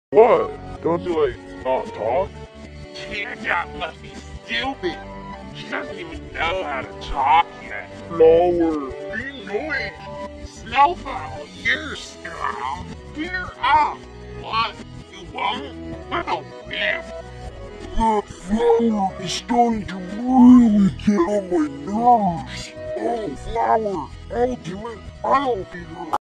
What? Don't you, like, not talk? Teardrop must be stupid. She doesn't even know how to talk yet. Flower, be nice. Snowfall, you're strong. You're up. What? You won't? Oh, yeah. That flower is starting to really get on my nerves. Oh, Flower, I'll do it. I'll be